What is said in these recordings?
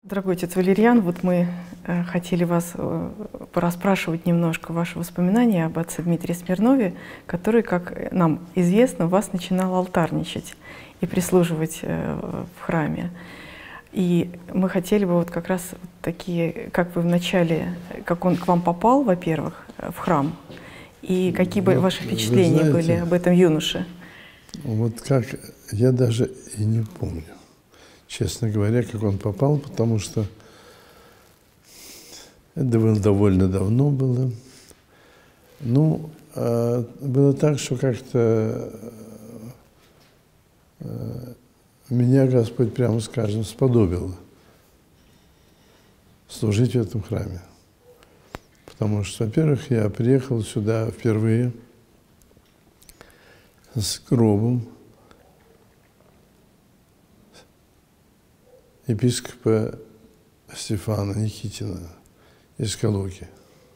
Дорогой отец Валерьян, вот мы хотели вас порасспрашивать немножко ваши воспоминания об отце Дмитрии Смирнове, который, как нам известно, вас начинал алтарничать и прислуживать в храме. И мы хотели бы вот как раз такие, как вы вначале, как он к вам попал, во-первых, в храм, и какие бы ваши впечатления были об этом юноше? Вот как, я даже и не помню, честно говоря, как он попал, потому что это было довольно давно было. Ну, было так, что как-то меня Господь, прямо скажем, сподобил служить в этом храме. Потому что, во-первых, я приехал сюда впервые с гробом епископа Стефана Никитина из Калуги,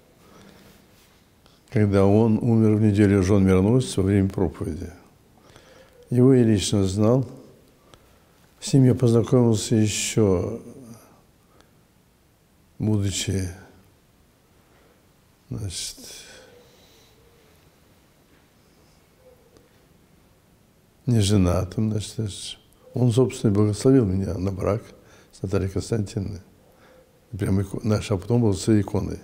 когда он умер в неделю жен мироносца во время проповеди. Его я лично знал. С ним я познакомился еще, будучи, значит, не женатым, значит. Он, собственно, благословил меня на брак с Натальей Константиновной. Прямо наша, а потом был с иконой.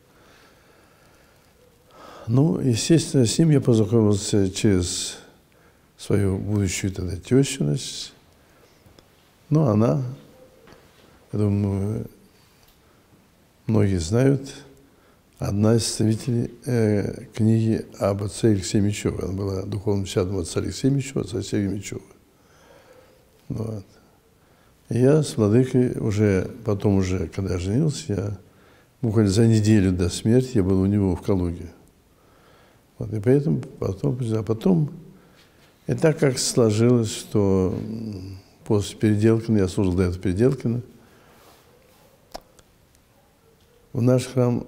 Ну, естественно, с ним я познакомился через свою будущую тогда тещу, значит. Ну, она, я думаю, многие знают, одна из составителей книги об отце Алексее Мечеве. Она была духовным чадом отца Алексея Мечева, отца Сергея Мечева. Вот. И я с владыкой уже, потом уже, когда я женился, я буквально за неделю до смерти я был у него в Калуге. Вот. И поэтому потом, и так как сложилось, что после Переделкина, я служил до этого Переделкина, в наш храм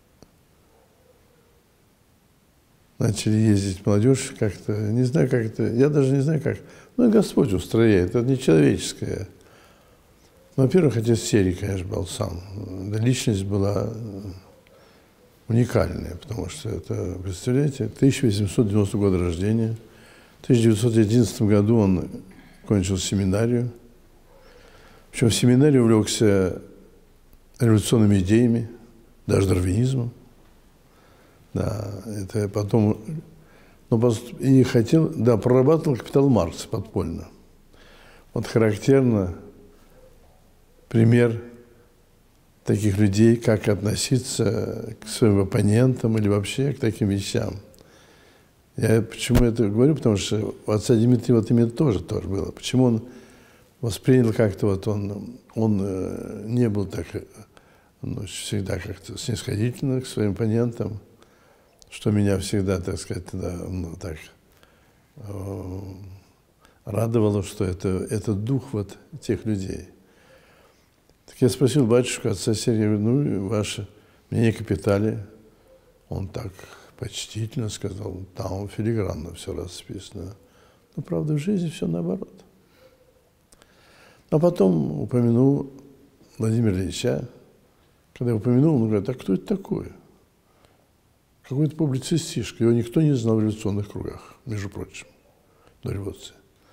начали ездить молодежь как-то, не знаю, как это, я даже не знаю, как. Ну, Господь устрояет, это не человеческое. Во-первых, отец Серий, конечно, был сам. Да, личность была уникальная, потому что это, представляете, 1890 года рождения. В 1911 году он кончил семинарию. Причем в семинарии увлекся революционными идеями, даже дарвинизмом. Да, это потом, и хотел, да, прорабатывал капитал Маркса подпольно. Вот характерно пример таких людей, как относиться к своим оппонентам или вообще к таким вещам. Я почему это говорю, потому что у отца Дмитрия вот именно тоже было. Почему он воспринял как-то, вот он не был так, всегда как-то снисходительно к своим оппонентам, что меня всегда, так сказать, радовало, что это дух вот тех людей. Так я спросил батюшку, отца Сергия, ну, ваше мнение о капитале. Он так почтительно сказал, там филигранно все расписано. Но, правда, в жизни все наоборот. А потом упомянул Владимира Ильича. Когда я упомянул, он говорит, а кто это такой? Какой-то публицистишка. Его никто не знал в революционных кругах, между прочим, до революции.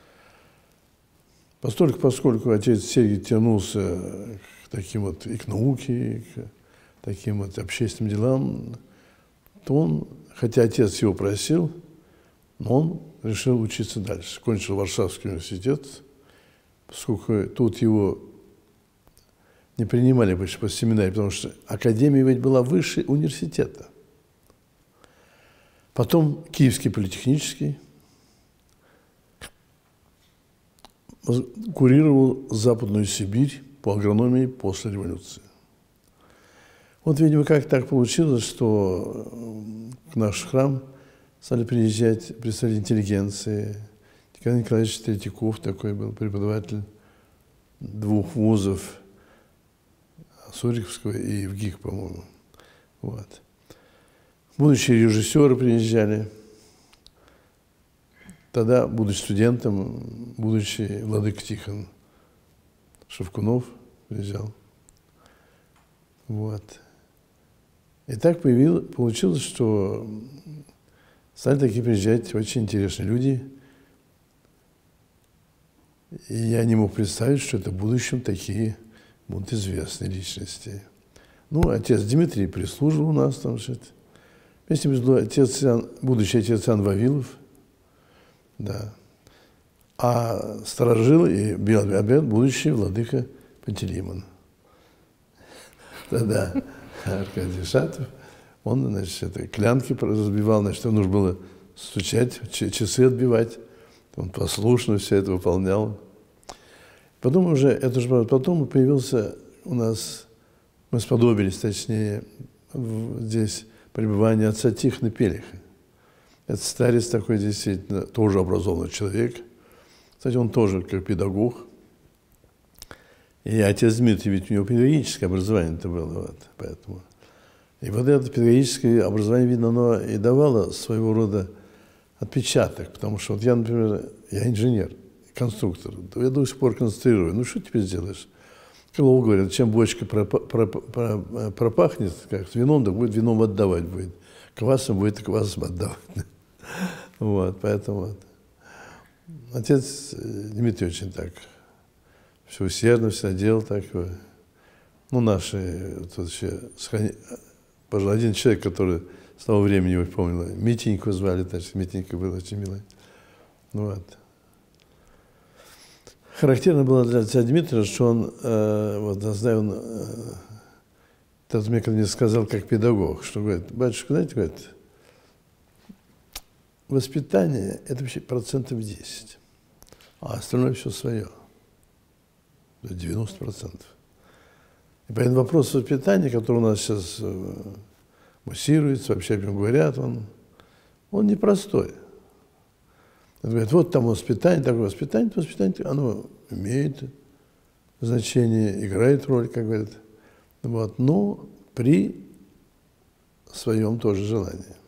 Поскольку отец Сергий тянулся к таким вот и к науке, и к таким вот общественным делам, то он, хотя отец его просил, но он решил учиться дальше. Кончил Варшавский университет, поскольку тут его не принимали больше по семинарии, потому что академия ведь была выше университета. Потом Киевский политехнический, курировал Западную Сибирь по агрономии после революции. Вот, видимо, как так получилось, что в наш храм стали приезжать представители интеллигенции. Николай Николаевич Третьяков такой был преподаватель 2 вузов, Суриковского и ВГИК, по-моему. Вот. Будущие режиссеры приезжали. Тогда, будучи студентом, будущий владыка Тихон Шевкунов приезжал. Вот. И так получилось, что стали такие приезжать очень интересные люди. И я не мог представить, что это в будущем такие будут известные личности. Ну, отец Дмитрий прислуживал у нас там, вместе был отец Иоанн, будущий отец Иоанн Вавилов, да. А сторожил и бил обед будущий владыка Пантелеймон. Да, Аркадий Шатов, он, значит, это, клянки разбивал, значит, нужно было стучать, часы отбивать. Он послушно все это выполнял. Потом уже, это же потом появился у нас, мы сподобились, точнее, здесь пребывание отца Тихона Пелиха. Это старец такой, действительно, тоже образованный человек. Кстати, он тоже как педагог. И отец Дмитрий, ведь у него педагогическое образование-то было, вот, поэтому. И вот это педагогическое образование, видно, оно и давало своего рода отпечаток, потому что вот я, например, я инженер, конструктор, я до сих пор конструирую. Ну, что теперь сделаешь? Крылов говорит, чем бочка пропахнет, как вином, так будет вином отдавать будет. Квасом будет квасом отдавать. Вот, поэтому вот. Отец Дмитрий очень так все усердно, все делал так. Ну, наши, тут еще, пожалуй, один человек, который с того времени его помнил, Митеньку звали, значит, Митенька был очень милый. Вот. Характерно было для отца Дмитрия, что он, вот, я знаю, он, тот мне сказал, как педагог, что говорит, батюшка, знаете, говорит, воспитание – это вообще 10%, а остальное все свое. 90%. И поэтому вопрос воспитания, который у нас сейчас муссируется, вообще о нем говорят, он непростой. Он говорит, вот там воспитание, такое воспитание, оно имеет значение, играет роль, как говорят, вот, но при своем тоже желании.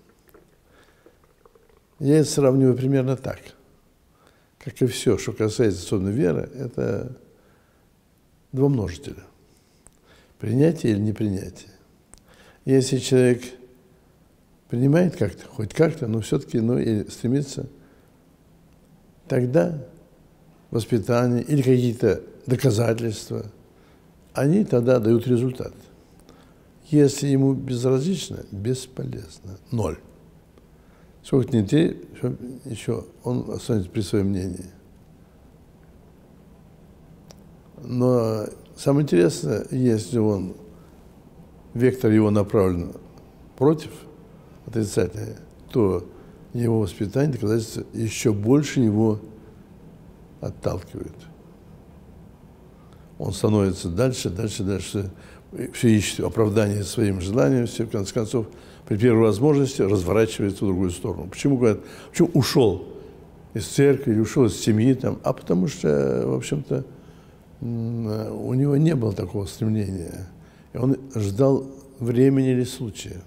Я это сравниваю примерно так, как и все, что касается особенно веры, это два множителя. Принятие или непринятие. Если человек принимает как-то, хоть как-то, но все-таки, ну, и стремится, тогда воспитание или какие-то доказательства, они тогда дают результат. Если ему безразлично, бесполезно, ноль. Сколько ни те, еще он останется при своем мнении. Но самое интересное, если вектор его направлен против, отрицательный, то его воспитание, доказательства еще больше его отталкивают. Он становится дальше, все ищет оправдание своим желаниям, все, в конце концов, при первой возможности разворачивается в другую сторону. Почему, говорят, почему ушел из церкви или ушел из семьи? Там? А потому что, в общем-то, у него не было такого стремления. И он ждал времени или случая.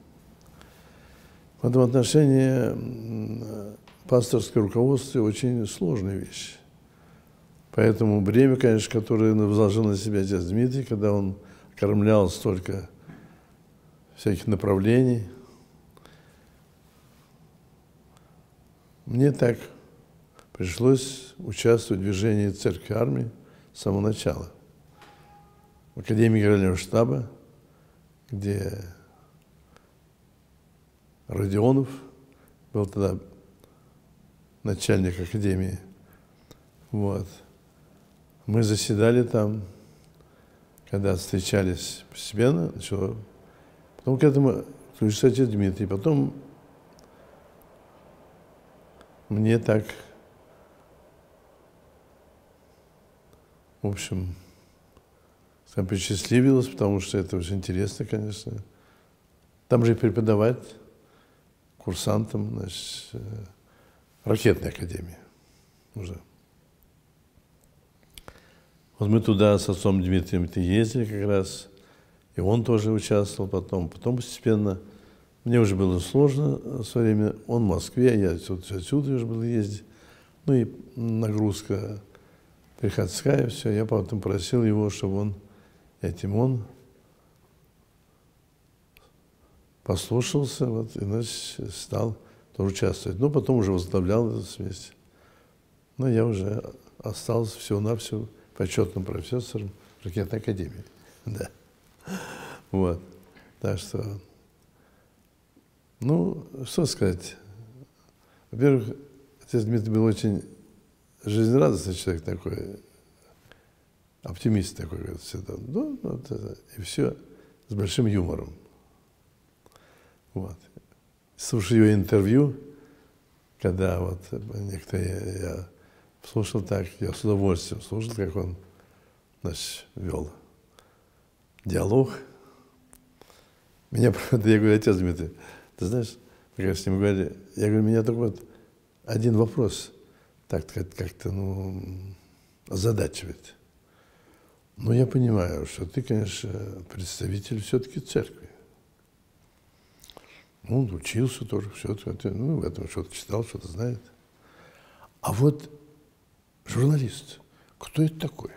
В этом отношении пасторское руководство очень сложная вещь. Поэтому бремя, конечно, которое возложил на себя отец Дмитрий, когда он кормлял столько всяких направлений, мне так пришлось участвовать в движении церкви армии с самого начала. В Академии Генерального штаба, где Родионов был тогда начальник академии. Вот. Мы заседали там, когда встречались постепенно, начало. Потом к этому включился отец Дмитрий. Потом мне так, в общем, там посчастливилось, потому что это очень интересно, конечно. Там же и преподавать курсантам, значит, ракетной академии уже. Вот мы туда с отцом Дмитрием ездили как раз, и он тоже участвовал потом. Потом постепенно, мне уже было сложно в свое время, он в Москве, я отсюда уже был ездить. Ну и нагрузка приходская, все. Я потом просил его, чтобы он послушался, вот, и, значит, стал тоже участвовать. Но потом уже возглавлял эту смесь. Но я уже остался всего-навсего почетным профессором ракетной академии. Да. Вот. Так что, ну, что сказать. Во-первых, отец Дмитрий был очень жизнерадостный человек такой, оптимист такой, говорит, всегда. Ну, вот это, и все с большим юмором. Вот. Слушая его интервью, когда вот некоторые я слушал так, я с удовольствием слушал, как он, значит, вел диалог. Меня, правда, я говорю, отец Дмитрий, ты знаешь, мы как с ним говорили, я говорю, меня только вот один вопрос так как-то, ну, озадачивает. Но я понимаю, что ты, конечно, представитель все-таки церкви. Ну, он учился тоже, все-таки, ну, в этом что-то читал, что-то знает. А вот журналист, кто это такой?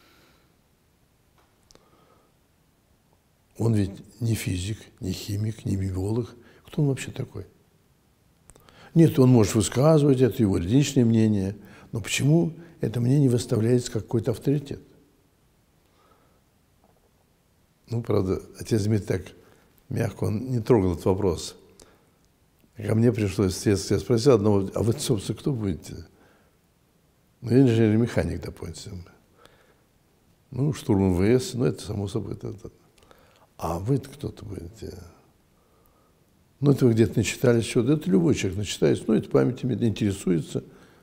Он ведь не физик, не химик, не биолог. Кто он вообще такой? Нет, он может высказывать, это его личное мнение, но почему это мнение выставляется как какой-то авторитет? Ну, правда, отец Дмитрий так мягко, он не трогал этот вопрос. Ко мне пришлось, я спросил одного, а вы, собственно, кто будете? Ну, я инженер-механик, допустим. Ну, штурм МВС, ну, это само собой. Это. А вы-то кто-то будете? Ну, это вы где-то начитались что-то. Это любой человек начитается, ну, это памятями интересуется.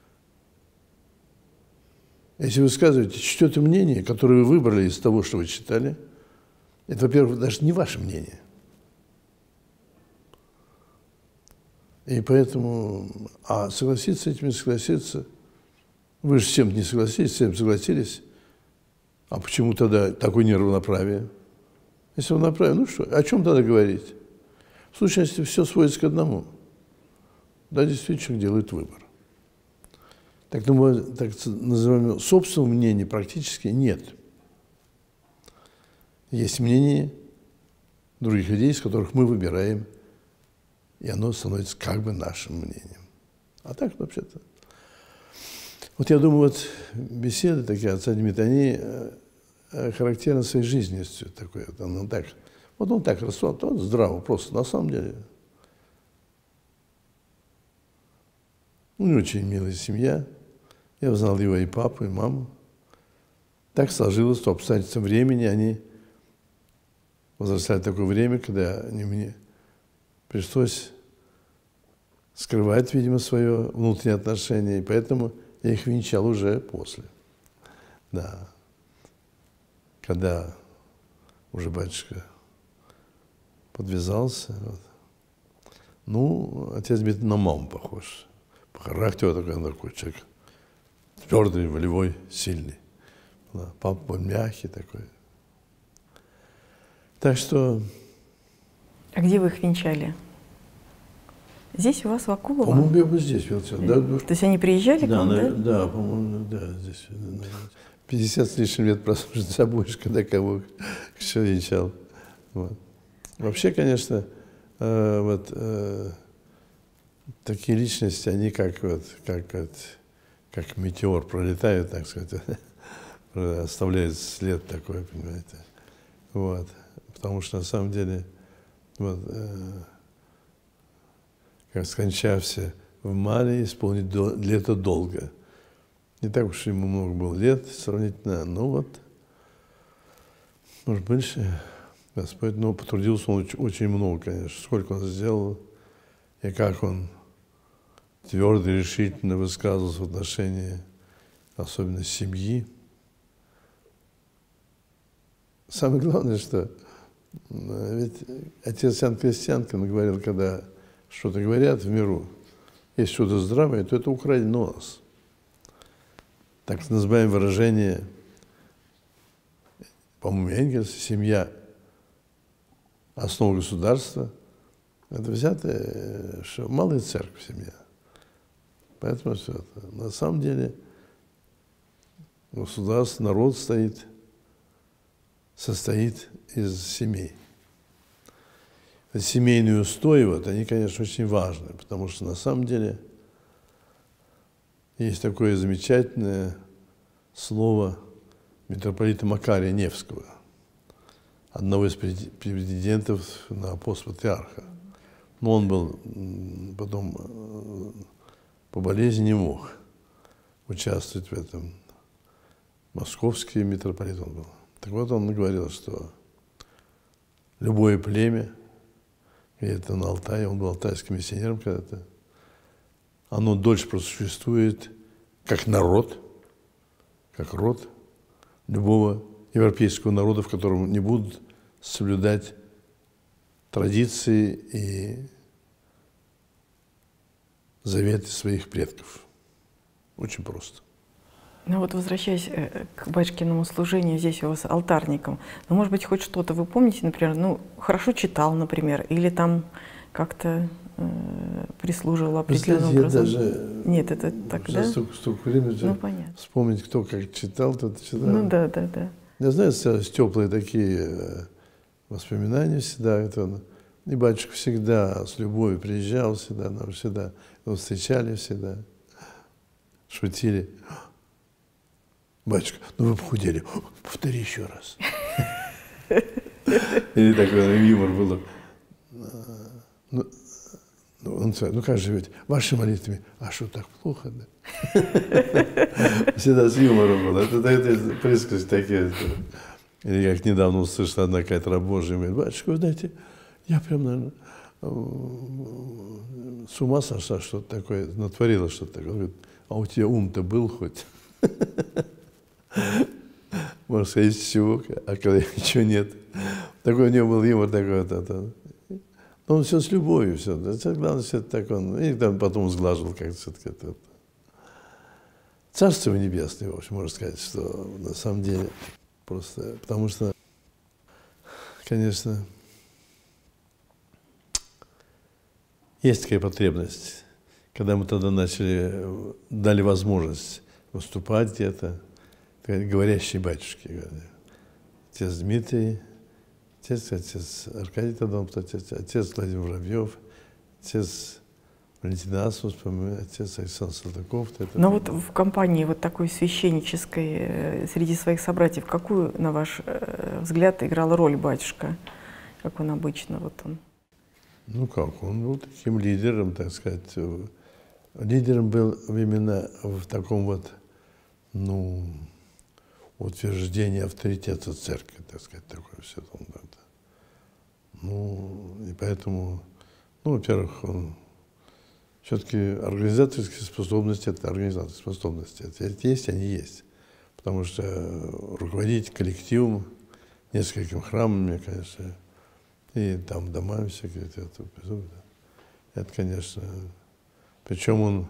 Если вы высказываете чье-то мнение, которое вы выбрали из того, что вы читали, это, во-первых, даже не ваше мнение. И поэтому, а согласиться с этим, не согласиться, вы же с чем-то не согласились, с этим согласились, а почему тогда такое неравноправие? Если равноправие, ну что, о чем тогда говорить? В сущности, все сводится к одному. Да, действительно, человек делает выбор. Так называемого собственного мнения практически нет. Есть мнение других людей, из которых мы выбираем, и оно становится как бы нашим мнением. А так, вообще-то. Вот я думаю, вот беседы такие отца Дмитрия, они характерны своей жизненностью такой. Вот он так рассуждал, вот здраво, просто на самом деле. У него очень милая семья. Я узнал его и папу, и маму. Так сложилось, что обстоятельства времени, они возрастали в такое время, когда мне пришлось скрывать, видимо, свое внутреннее отношение, и поэтому я их венчал уже после. Да. Когда уже батюшка подвязался. Вот. Ну, отец Дмитрий на маму похож. По характеру такой человек. Твердый, волевой, сильный. Да. Папа был мягкий такой. Так что... А где вы их венчали? Здесь у вас в Акулово? По-моему, я бы здесь венчал. Да, то есть они приезжали к вам, да? Да, по-моему, да, здесь. 50 с лишним лет прослужит забудешь, когда кого что венчал. Вот. Вообще, конечно, такие личности, они как метеор пролетают, так сказать, оставляют след такой, понимаете. Вот. Потому что на самом деле, как скончався в мале, исполнить лето долго. Не так уж ему много было лет сравнительно, но вот, может, больше Господь, но потрудился он очень много, конечно. Сколько он сделал, и как он твердо и решительно высказывался в отношении, особенно семьи. Самое главное, что ведь отец Иоанн Крестьянкин говорил, когда что-то говорят в миру, если что-то здравое, то это украдено у нас. Так называемое выражение, по-моему, Энгельса, семья – основа государства. Это взятое, что малая церковь семья. Поэтому все это. На самом деле государство, народ состоит из семей. семейные устои, вот, они, конечно, очень важны, потому что на самом деле есть такое замечательное слово митрополита Макария Невского, одного из претендентов на пост патриарха. Но он был потом по болезни не мог участвовать в этом. Московский митрополит он был. Так вот он говорил, что любое племя, где-то на Алтае, он был алтайским миссионером когда-то, оно дольше просуществует как народ, как род любого европейского народа, в котором не будут соблюдать традиции и заветы своих предков. Очень просто. Ну вот возвращаясь к батюшкиному служению здесь у вас алтарником, ну, может быть, хоть что-то вы помните, например, ну, хорошо читал, например, или там как-то прислуживал определенным образом? Даже нет, это так, да? Столько времени, ну, понятно. Вспомнить, кто как читал, тот читал. Ну да, да, да. Я знаю, теплые такие воспоминания всегда. Это, и батюшка всегда с любовью приезжал, всегда, нам всегда встречали, всегда шутили. Батюшка, ну вы похудели, повтори еще раз. Или такой юмор был. Ну как живете? Вашими молитвами. А что, так плохо, да? Всегда с юмором было. Это присказки такие. Или как недавно услышала одна какая-то рабожая, говорит, батюшка, вы знаете, я прям, наверное, с ума сошла, что-то такое, натворила что-то такое. Он говорит, а у тебя ум-то был хоть? Можно сказать, всего, а когда ничего нет. Такой у него был юмор такой вот. Но он все с любовью, все. Главное, все так он. И там потом сглаживал как-то все-таки. Царство небесное, в общем, можно сказать, что на самом деле просто. Потому что, конечно, есть такая потребность. Когда мы тогда дали возможность выступать где-то, говорящие батюшки, отец Дмитрий, отец Аркадий тогда, отец Владимир Воробьев, отец Валентин Асмус, отец Александр Салтыков. Но вот в компании вот такой священнической среди своих собратьев, какую, на ваш взгляд, играла роль батюшка? Как он обычно? Вот он. Ну как, он был таким лидером, так сказать. Лидером был именно в таком вот, ну, утверждении авторитета церкви, так сказать, такое все там. Ну, и поэтому, ну, во-первых, он все-таки организаторские способности, это организаторские способности. Это есть, они есть. Потому что руководить коллективом, несколькими храмами, конечно, и там домами всякие, это, конечно, причем он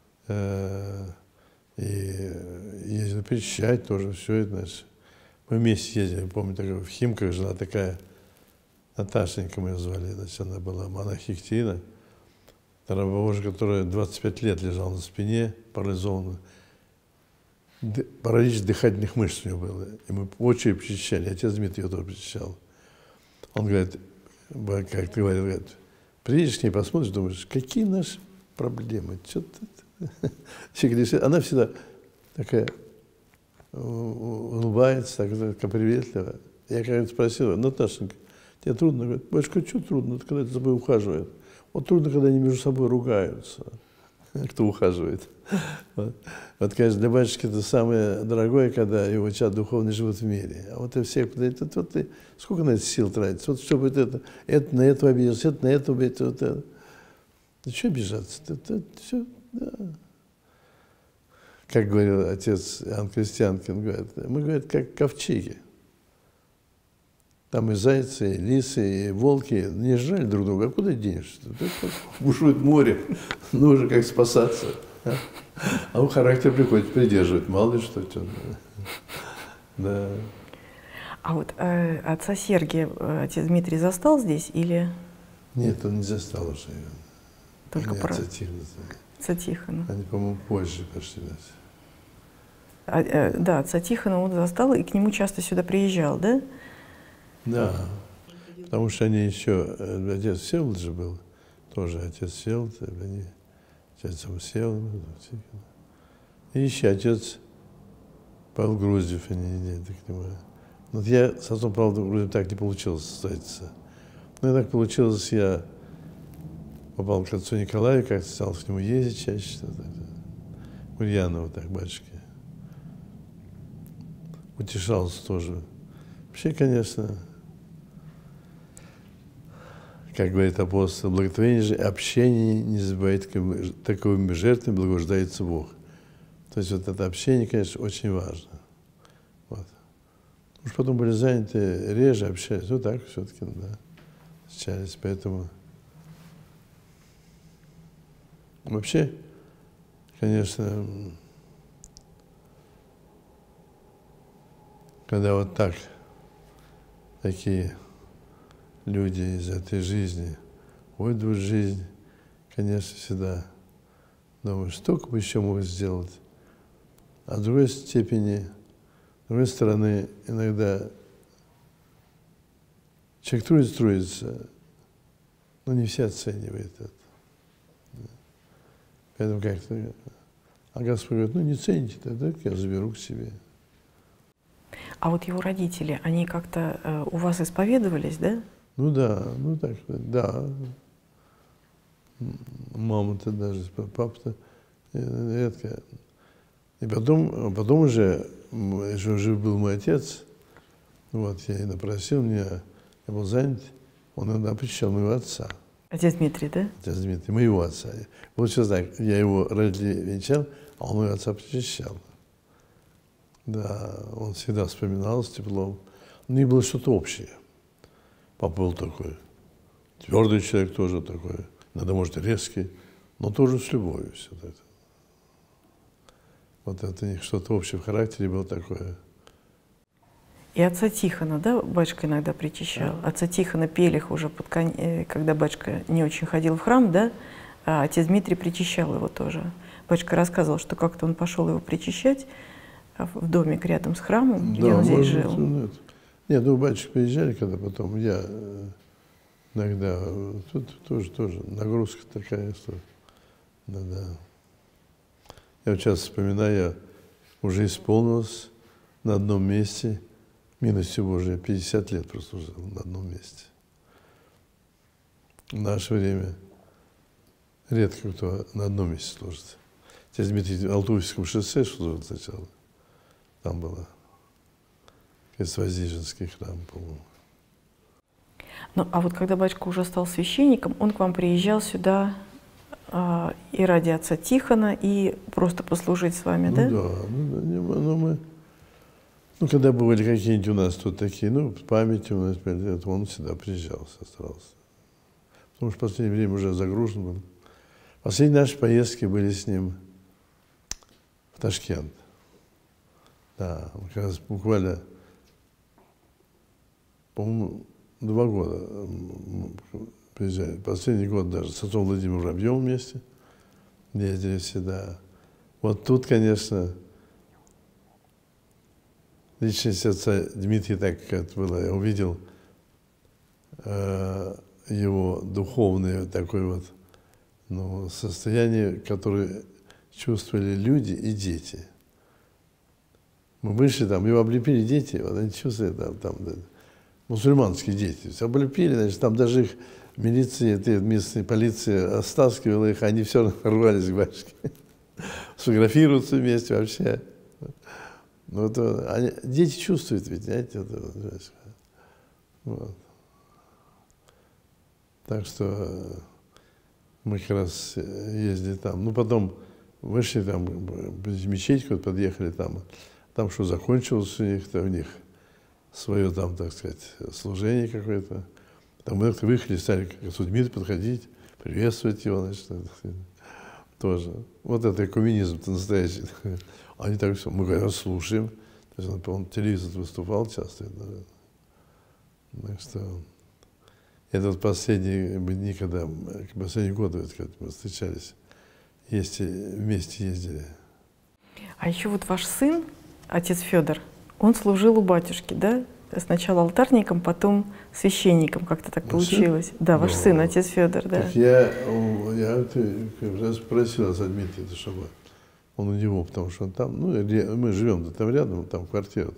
и ездил перечищать тоже, все это, значит. Мы вместе ездили, помню, в Химках жила такая Наташенька, мы ее звали, значит, она была монахиня Екатерина, раба Божия, которая 25 лет лежала на спине, парализованная. Паралич дыхательных мышц у нее было. И мы по очереди причащали. Отец Дмитрий ее тоже причащал. Он говорит, как ты говорил, приедешь к ней, посмотришь, думаешь, какие наши проблемы? Она всегда такая улыбается, так приветливо. Я как-то спросил, Наташенька, тебе трудно? Говорит, батюшка, что трудно, когда за тобой ухаживают? Вот трудно, когда они между собой ругаются, кто ухаживает. Вот, конечно, для батюшки это самое дорогое, когда его чад духовный живут в мире. А вот и всех, сколько на это сил тратится? Вот чтобы это на это обиделся, это на это обиделся. Вот это. Да что обижаться? Это все, да. Как говорил отец Иоанн Крестьянкин, говорит, мы, говорит, как ковчеги. Там и зайцы, и лисы, и волки не жрали друг друга. А куда денешься? Бушует море, ну уже как спасаться. А у характер приходится придерживать, мало ли что. Да. А вот отца Сергия отец Дмитрий застал здесь или? Нет, он не застал уже. Только про отца Тихона. Отца Тихона. Они, по-моему, позже пошли. Да, отца Тихона он застал и к нему часто сюда приезжал, да? Да. потому что они еще, отец Всеволод же был, тоже отец Всеволод, они, отец Всеволод, и еще отец Павел Груздев, они к нему. Вот я с отцом Павлом Груздевым так не получилось встретиться. Но так получилось, я попал к отцу Николаю, как-то стал к нему ездить чаще, к Ульянову, так, батюшке. Утешался тоже. Вообще, конечно, как говорит апостол, благотворение же общение не забывает, таковыми жертвами благоуждается Бог. То есть вот это общение, конечно, очень важно. Вот. Уж потом были заняты, реже общались, вот так все-таки, да, встречались, поэтому вообще, конечно, когда вот так такие люди из этой жизни уйдут в жизнь, конечно, всегда думаю, столько бы еще мог сделать. А с другой степени, с другой стороны, иногда человек трудится, но не все оценивают это. Поэтому как-то, а Господь говорит, ну не цените, тогда я заберу к себе. А вот его родители, они как-то у вас исповедовались, да? Ну да, ну так, да. Мама-то даже, папа-то редко. И потом уже жив был мой отец, вот, я и напросил меня, я был занят, он иногда посещал моего отца. Отец Дмитрий, да? Отец Дмитрий, моего отца. Вот сейчас так, я его родителей венчал, а он моего отца посещал. Да, он всегда вспоминал с теплом. У них было что-то общее. Папа был такой твердый человек, тоже такой, иногда, может, резкий, но тоже с любовью все это. Вот это у них что-то общее в характере было такое. И отца Тихона, да, батюшка иногда причащал? Отца Тихона Пелих уже, когда батюшка не очень ходил в храм, да, а отец Дмитрий причащал его тоже. Батюшка рассказывал, что как-то он пошел его причащать в домик рядом с храмом, где он здесь жил. Нет, ну, батюшки приезжали, когда потом я иногда, тут тоже нагрузка такая, что да. Я вот часто вспоминаю, я уже исполнилось на одном месте, милостью Божией, 50 лет прослужил на одном месте. В наше время редко кто на одном месте служит. Отец Дмитрий в Алтуевском шоссе служил сначала. Там было Воздвиженский храм, по-моему. Ну, а вот когда батюшка уже стал священником, он к вам приезжал сюда и ради отца Тихона, и просто послужить с вами, да? Да, когда бывали какие-нибудь у нас тут такие, памяти у нас, он всегда приезжал, старался. Потому что в последнее время уже загружен был. Последние наши поездки были с ним в Ташкент. Да, как раз буквально, по-моему, 2 года приезжали. Последний год даже с отцом Владимиром Воробьевым вместе ездили всегда. Вот тут, конечно, личность отца Дмитрия, так как это было, я увидел его духовное такое вот, состояние, которое чувствовали люди и дети. Мы вышли там, его облепили дети, вот они чувствовали там мусульманские дети. Все облепили, значит, там даже их милиция, местная полиция стаскивала их, они все равно рвались к батюшке. Сфотографируются вместе вообще. Дети чувствуют ведь, знаете, вот. Так что мы как раз ездили там. Потом вышли там, в мечеть куда-то подъехали там что закончилось у них свое там, так сказать, служение какое-то. Там мы как-то выехали, стали к отцу Дмитрию подходить, приветствовать его, значит, тоже. Вот это экуменизм-то настоящий. Они так все, мы говорим, слушаем. То есть он телевизор выступал часто. Так что это вот последние дни, последние годы, когда мы встречались, вместе ездили. А еще вот ваш сын, отец Федор, он служил у батюшки, да? сначала алтарником, потом священником, как-то так получилось. Сын? Да, ваш сын, отец Федор, да. Так я спросил отца Дмитрия, чтобы он у него, потому что он там, ну, мы живем там рядом, там квартира.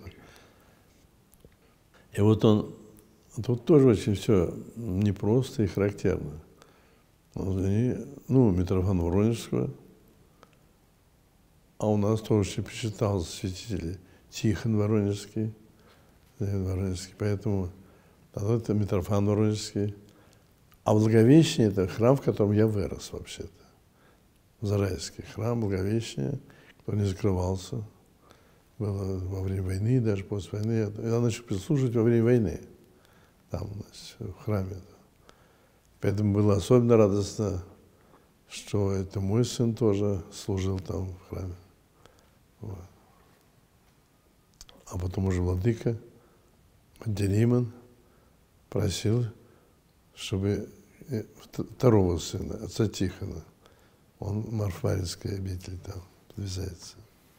И вот он, тут тоже очень все непросто и характерно. Ну, Митрофана Воронежского, а у нас тоже почитался святитель Тихон Воронежский, поэтому это Митрофан Воронежский. А Благовещение – это храм, в котором я вырос вообще-то. Зарайский храм Благовещения, который не закрывался. Было во время войны, даже после войны. Я начал прислуживать во время войны, там, значит, в храме. Поэтому было особенно радостно, что это мой сын тоже служил там в храме. Вот. А потом уже владыка Пантелеймон просил, чтобы второго сына, отца Тихона, он в Марфаринской обители там подвязается.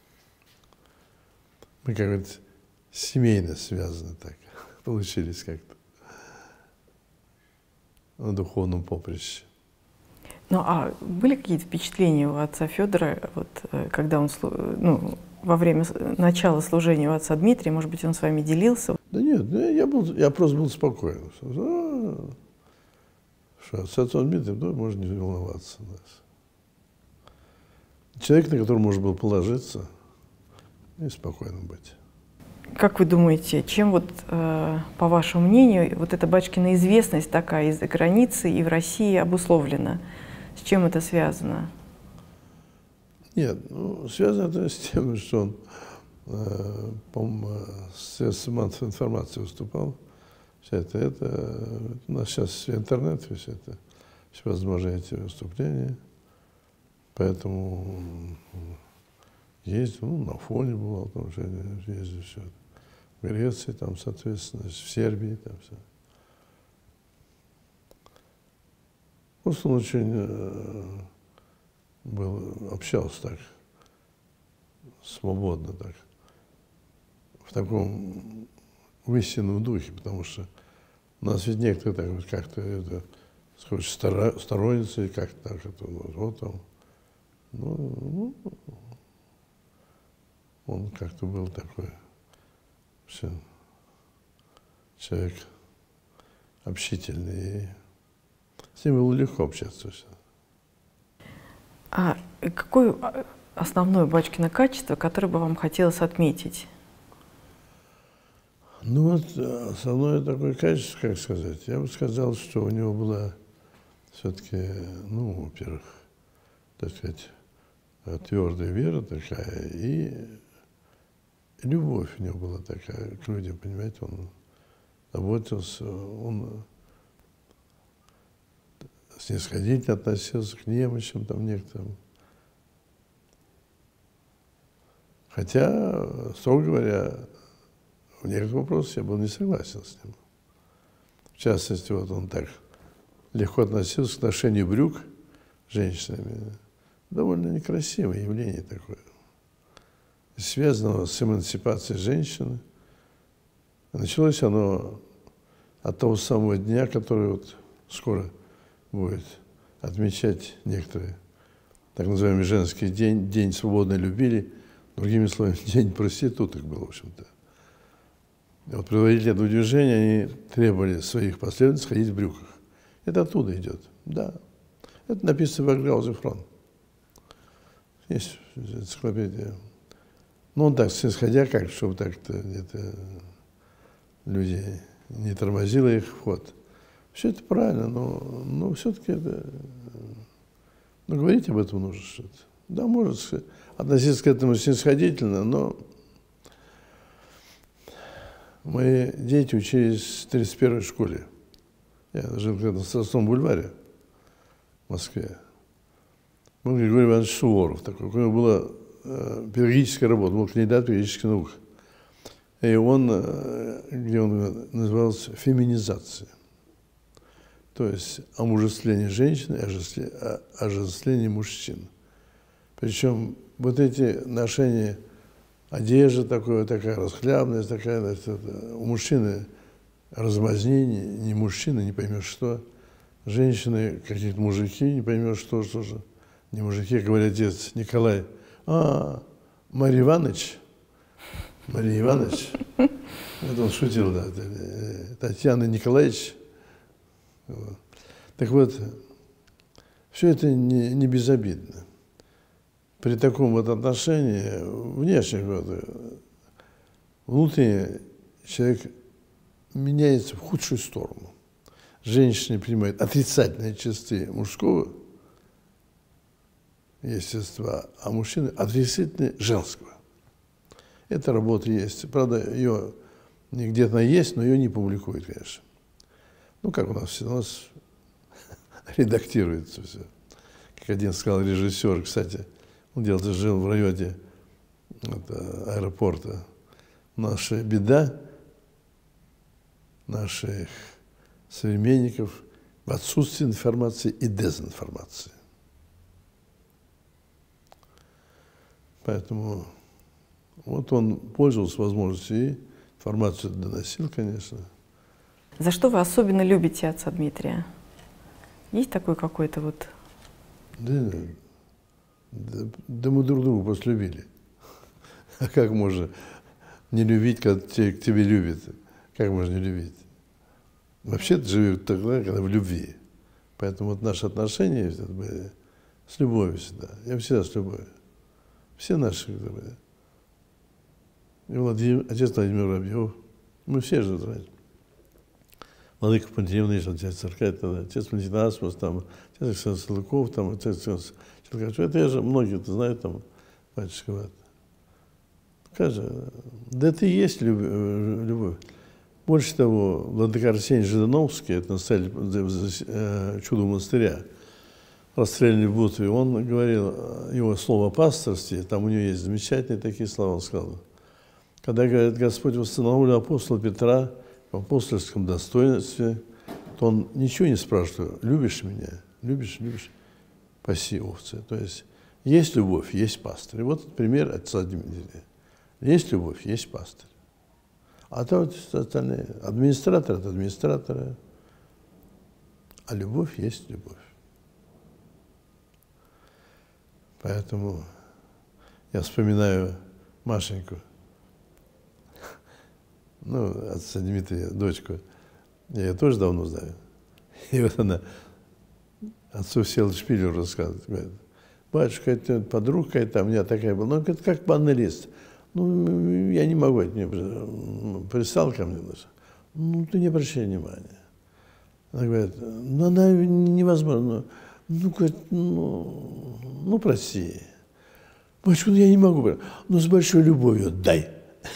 Мы как-то семейно связаны так, получились как-то на духовном поприще. Ну, а были какие-то впечатления у отца Федора, вот, когда он, ну, во время начала служения у отца Дмитрия, может быть, он с вами делился? Да нет, я просто был спокоен. Что с отцом Дмитрием, да, можно не волноваться. Человек, на которого можно было положиться и спокойно быть. Как вы думаете, чем вот, по вашему мнению, вот эта батюшкина известность такая из-за границы и в России обусловлена? С чем это связано? Нет, ну, связано это с тем, что он, по-моему, с средством информации выступал. Все это у нас сейчас интернет, все это, всевозможные эти выступления. Поэтому ездил, ну, на фоне бывал, потому что ездил все. В Греции, там, соответственно, в Сербии, там все. Просто он очень общался так, свободно так, в таком в истинном духе, потому что у нас ведь некоторые так вот как-то это, сторонницы, как-то так, это, вот там. Ну, он как-то был такой все, человек общительный, и с ним было легко общаться. А какое основное батюшкино качество, которое бы вам хотелось отметить? Ну вот основное такое качество, как сказать, я бы сказал, что у него была все-таки, ну, во-первых, так сказать, твердая вера такая, и любовь у него была такая к людям, понимаете, он заботился, он снисходительно относился к немощам там некоторым. Хотя, строго говоря, в некоторых вопросах я был не согласен с ним. В частности, вот он так легко относился к ношению брюк женщинами. Довольно некрасивое явление такое. Связано с эмансипацией женщины. Началось оно от того самого дня, который вот скоро будет отмечать некоторые, так называемый женский день, день свободной любви, другими словами, день проституток был, в общем-то. И вот предводители этого движения, они требовали своих последователей ходить в брюках. Это оттуда идет, да. Это написано в Аграузе Фрон. Есть энциклопедия. Ну, он так, снисходя, как, чтобы так-то где-то люди не тормозило их вход. Все это правильно, но все-таки это... Ну, говорить об этом нужно что-то. Да, может относиться к этому снисходительно, но мои дети учились в 31-й школе. Я жил когда-то на Сосновом бульваре в Москве. Был Григорий Иванович Суворов такой. У него была педагогическая работа, был кандидат педагогических наук. И он, где он назывался «Феминизация». То есть омужествление женщин и ожествление мужчин. Причем вот эти ношения одежда такая расхлябанность, такая, у мужчины размазни, не мужчина, не поймешь что. Женщины, какие-то мужики, не поймешь что же. Не мужики, говорит отец Николай. Марий Иванович. Это он шутил, да. Татьяна Николаевич. Вот. Так вот, все это не безобидно. При таком вот отношении, внешне, внутренне человек меняется в худшую сторону. Женщины принимают отрицательные черты мужского естества, а мужчины отрицательные женского. Эта работа есть. Правда, ее где-то есть, но ее не публикуют, конечно. Ну, как у нас редактируется все. Как один сказал режиссер, кстати, он где-то жил в районе аэропорта. Наша беда наших современников в отсутствии информации и дезинформации. Поэтому вот он пользовался возможностью и информацию доносил, конечно. За что вы особенно любите отца Дмитрия? Есть такой какой-то вот... Да мы друг друга просто любили. А как можно не любить, когда к тебе любят? Как можно не любить? Вообще-то живет тогда, когда в любви. Поэтому вот наши отношения были с любовью всегда. Я всегда с любовью. Все наши были. И отец Владимир Воробьев. Мы все же знаем. Владыка Пантелеимонович, отец Церквь, отец Валентин Асмус, там, отец Александр Силыков, там, отец Челкачев. Это я же, многие это знают, там, батюшка, вот. Да это и есть любовь. Больше того, владыка Арсений Жириновский, это настоятель чудо монастыря, расстреляли в Бутове, он говорил, его слово о пасторстве, там у него есть замечательные такие слова, он сказал. Когда, говорит, Господь восстановил апостола Петра в апостольском достоинстве, то он ничего не спрашивает, любишь меня, любишь, паси овцы. То есть любовь, есть пастырь. И вот пример отца Дмитрия. Есть любовь, есть пастырь. А то вот остальные, администраторы это администраторы, а любовь есть любовь. Поэтому я вспоминаю Машеньку, ну, отца Дмитрия, дочку, я ее тоже давно знаю. И вот она отцу Всеволоду Шпилеру рассказывает, говорит, батюшка, это подруга какая-то, у меня такая была, ну, это как банный лист. Ну, я не могу, это не пристал ко мне. Ну, ты не обращай внимания. Она говорит, ну, она невозможно. Ну, говорит, ну, прости. Батюшка, ну, я не могу. Ну, с большой любовью дай.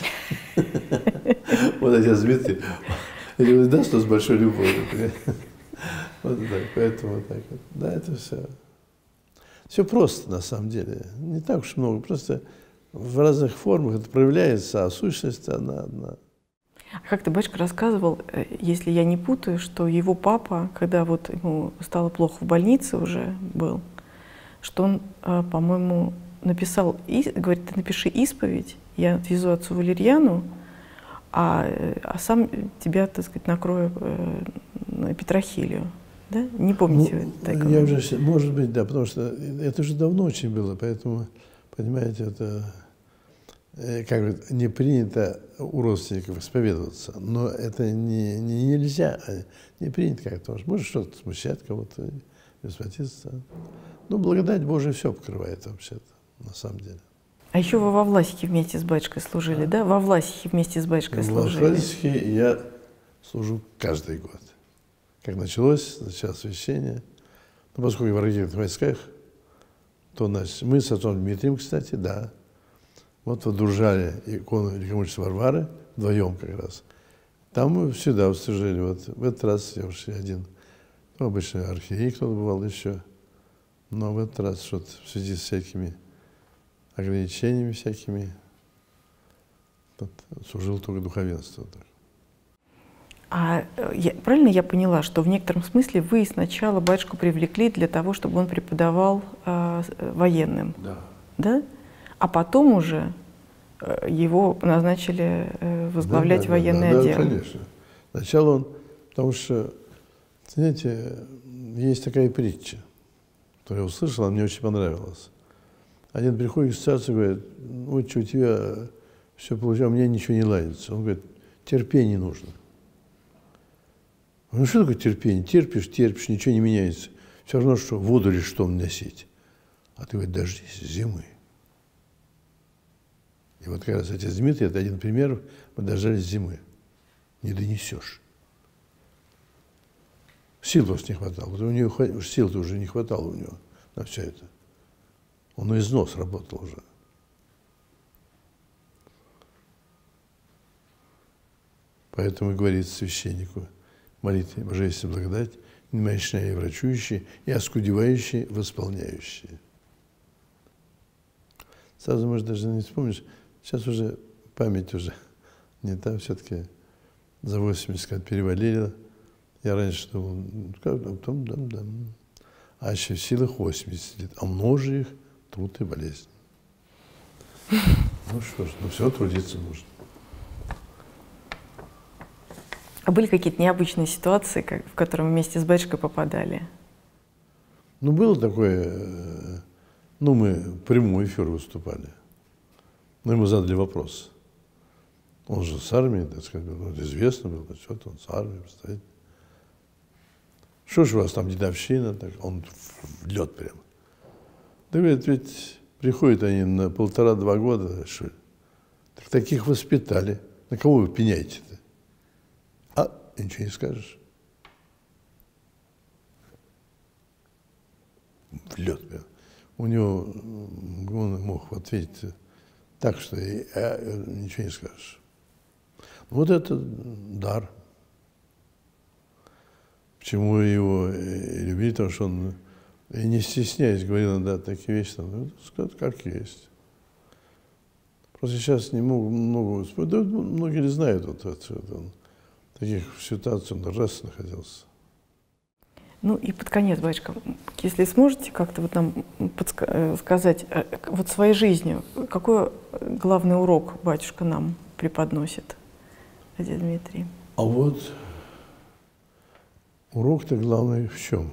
Вот отец Дмитрий, да, что с большой любовью. Вот так, поэтому вот так вот. Да, это все. Все просто, на самом деле. Не так уж много, просто в разных формах это проявляется, а сущность она одна. Как-то батюшка рассказывал, если я не путаю, что его папа, когда вот ему стало плохо в больнице уже был, что он, по-моему, написал, говорит, ты напиши исповедь, я отвезу отцу Валерьяну, а сам тебя, так сказать, накрою на Петрохилию. Да? Не помните? Ну, я уже, может быть, да, потому что это уже давно очень было, поэтому, понимаете, это как бы не принято у родственников исповедоваться, но это нельзя, не принято как-то. Может что-то смущать кого-то, не схватиться. Ну, благодать Божия все покрывает вообще-то, на самом деле. А еще вы во Власихе вместе с батюшкой служили, да? Во Власихе вместе с батюшкой служили. Во Власихе я служу каждый год. Как началось освящение, но поскольку в ракетных войсках, то мы с отцом Дмитрием, кстати, да, вот водружали икону великомученицы Варвары, вдвоем как раз. Там мы всегда служили. Вот в этот раз я уж один. Ну, обычно архиерей кто-то бывал еще. Но в этот раз что-то в связи с всякими ограничениями всякими служил только духовенство. Правильно я поняла, что в некотором смысле вы сначала батюшку привлекли для того, чтобы он преподавал военным? Да. Да? А потом уже его назначили возглавлять военный отдел. Да, конечно. Сначала он, потому что, знаете, есть такая притча, которую я услышал, она мне очень понравилась. Один приходит к старцу и говорит: вот что у тебя все получилось, у меня ничего не ладится. Он говорит: терпение нужно. Ну что такое терпение? Терпишь, ничего не меняется. Все равно, что воду или что носить. А ты говоришь: дождись зимы. И вот как раз отец Дмитрий, это один пример, мы дождались зимы. Не донесешь. Сил просто не хватало. Вот у него сил-то уже не хватало у него на все это. Он на износ работал уже. Поэтому и говорит священнику: молитве божественной благодать, немощная и врачующая, и оскудевающая, восполняющая. Сразу, может, даже не вспомнишь, сейчас уже память уже не та, все-таки за 80 как перевалила. Я раньше думал, а еще в силах 80 лет, а множе их труд и болезнь. Ну что ж, все, трудиться нужно. А были какие-то необычные ситуации, в которые мы вместе с батюшкой попадали? Ну, было такое, мы в прямой эфир выступали. Ему задали вопрос. Он же с армией, так сказать, известно было, что-то он с армией, представляете. Что ж у вас там дедовщина? Так, он в лед прямо. Да говорит, ведь приходят они на 1,5-2 года, что ли. Так таких воспитали. На кого вы пеняете-то? А, ничего не скажешь. В лед прямо. У него, он мог ответить так, что ничего не скажешь. Вот это дар. Почему его любили, потому что он, и не стесняясь, говорил иногда такие вещи, сказать, как есть. Просто сейчас не могу много вспомнить. Да, многие не знают, он таких ситуаций он раз находился. Ну и под конец, батюшка, если сможете как-то вот нам сказать, вот своей жизнью, какой главный урок батюшка нам преподносит, отец Дмитрий? А вот урок-то главный в чем?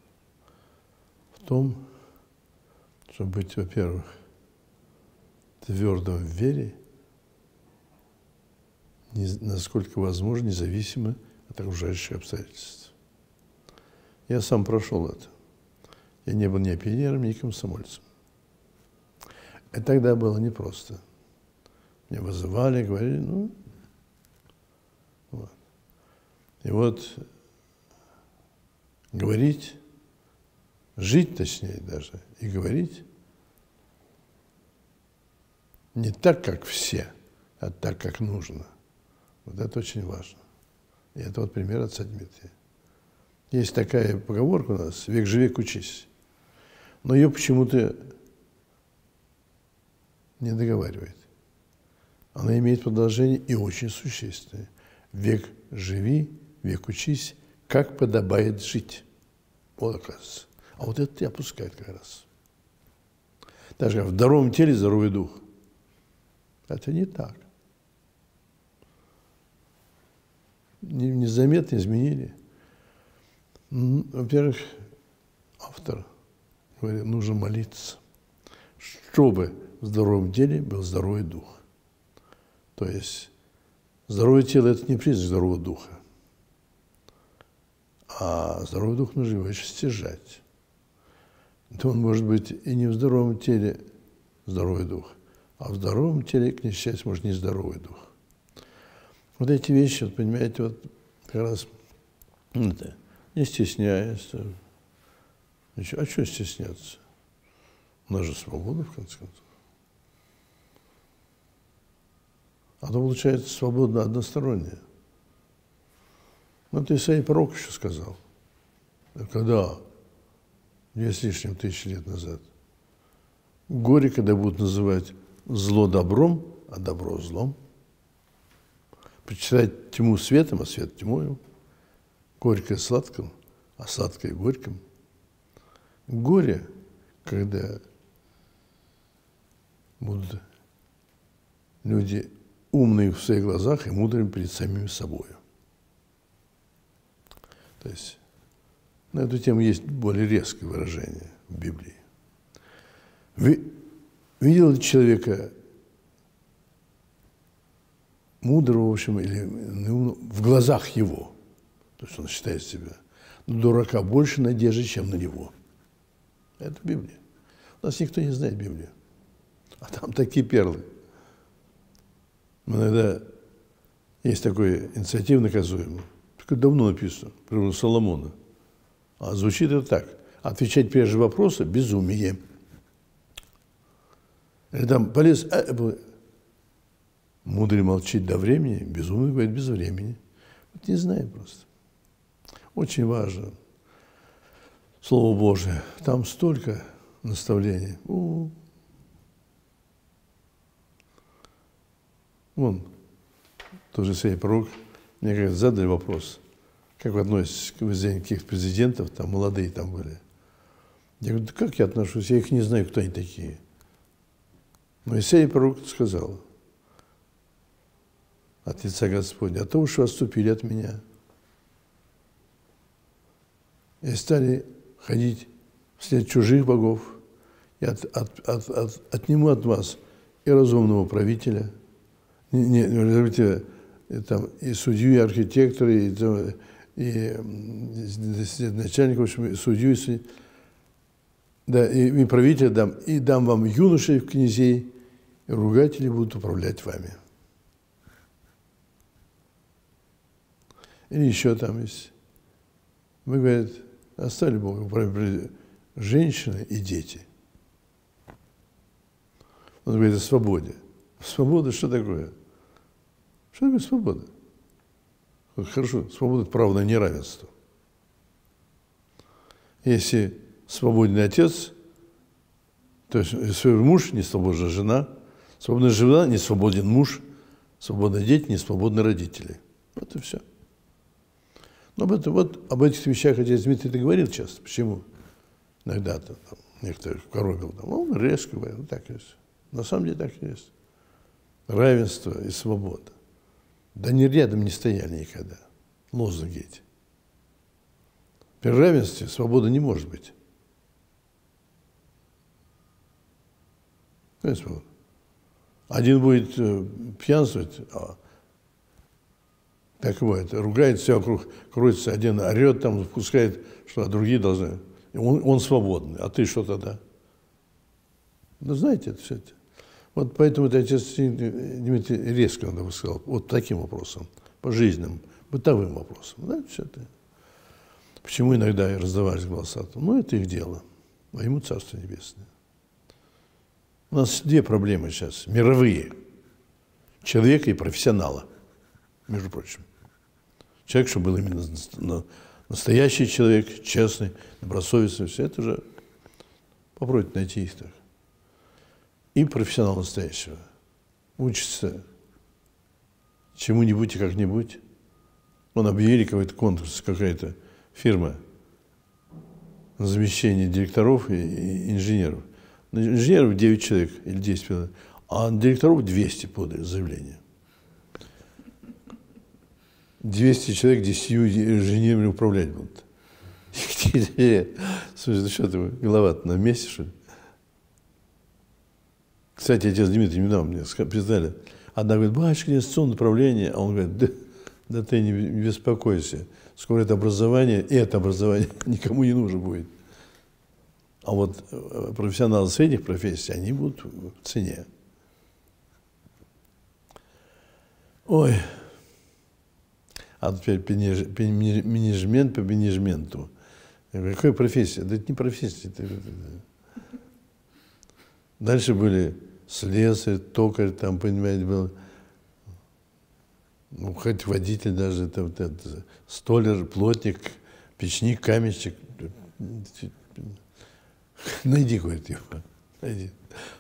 В том, чтобы быть, во-первых, твердым в вере, насколько возможно, независимо от окружающих обстоятельств. Я сам прошел это. Я не был ни пионером, ни комсомольцем. И тогда было непросто. Меня вызывали, говорили, вот. И вот говорить, жить точнее даже, и говорить не так, как все, а так, как нужно. Вот это очень важно. И это вот пример отца Дмитрия. Есть такая поговорка у нас: век живи, век учись. Но ее почему-то не договаривает. Она имеет продолжение и очень существенное. Век живи, век учись, как подобает жить. Вот оказывается. А вот это и опускает как раз. Даже как в здоровом теле здоровый дух. Это не так. Незаметно изменили. Во-первых, автор говорит, нужно молиться, чтобы в здоровом теле был здоровый дух. То есть здоровое тело – это не признак здорового духа, а здоровый дух нужно его еще стяжать. То он может быть и не в здоровом теле здоровый дух, а в здоровом теле, к несчастью, может, нездоровый дух. Вот эти вещи, вот, понимаете, вот как раз это, не стесняясь. А что стесняться? У нас же свобода, в конце концов. А то получается свобода односторонняя. Ну, ты Исаия пророк еще сказал. Когда? 2 с лишним тысячи лет назад. Горе, когда будут называть зло добром, а добро злом. Предпочитать тьму светом, а свет тьмою. Горькое сладким, а сладкое горьким. Горе, когда будут люди умные в своих глазах и мудрыми перед самим собой. То есть на эту тему есть более резкое выражение в Библии. Вы видели человека мудрого, в общем, или в глазах его, то есть он считает себя, но дурака больше надежды, чем на него. Это Библия. У нас никто не знает Библию. А там такие перлы. Иногда есть такое инициатива наказуемая. Так давно написано, про Соломона. А звучит это так. Отвечать прежде вопроса – безумие. Или там полез, мудрый молчит до времени, безумный говорит без времени. Вот не знаю просто. Очень важно. Слово Божие. Там столько наставлений. Вон, тоже Исаия пророк, мне как задали вопрос, как вы относитесь к воззрению каких-то президентов, там молодые там были. Я говорю, да как я отношусь, я их не знаю, кто они такие. Но Исаия пророк сказал от лица Господня, а то уж вы отступили от меня. И стали ходить вслед чужих богов, и отниму от вас и разумного правителя, там, и судью, и архитектора, и начальника, в общем, и судью, и правителя дам, и дам вам юношей, князей, и ругатели будут управлять вами. Или еще там есть. Мы, говорят, оставили Бога, управлять женщины и дети. Он говорит о свободе. Свобода что такое? Что такое свобода? Хорошо, свобода – это право на неравенство. Если свободный отец, то есть свой муж, не свободна жена, свободная жена, не свободен муж, свободные дети, не свободны родители. Вот и все. Но об этих вещах отец Дмитрий говорил часто. Почему? Иногда-то некоторых коробил. Он резко говорил, вот так и есть. На самом деле так и есть. Равенство и свобода. Да ни рядом не стояли никогда. Лозунги эти. При равенстве свободы не может быть. Один будет пьянствовать, так бывает, ругает, все вокруг крутится, один орет, там, впускает, что другие должны. Он свободный, а ты что тогда? Ну, знаете, это все это. Вот поэтому отец Дмитрий резко, надо бы сказал, вот таким вопросом, по жизненным, бытовым вопросам. Да, все это. Почему иногда раздавались голоса? Ну, это их дело. А ему Царство Небесное. У нас две проблемы сейчас, мировые. Человека и профессионала, между прочим. Человек, чтобы был именно настоящий человек, честный, добросовестный, все это же попробуйте найти их так. И профессионал настоящего. Учится чему-нибудь и как-нибудь. Он объявили какой-то конкурс, какая-то фирма на замещение директоров и инженеров. Инженеров 9 человек или 10 человек, а директоров 200 подали заявление. 200 человек 10 инженерами управлять будут. Слушай, ну что ты, голова-то на месте, что ли? Кстати, отец Дмитрий недавно мне признали. Одна говорит, батюшка, инвестиционное направление, а он говорит, да ты не беспокойся, скоро это образование никому не нужно будет. А вот профессионалы средних профессий, они будут в цене. Ой. А теперь менеджмент по менеджменту. Какая профессия? Да это не профессия. Дальше были слесарь, токарь, там, понимаете, был, ну, хоть водитель даже, это, столяр, плотник, печник, каменщик. Найди, говорит, его. Найди.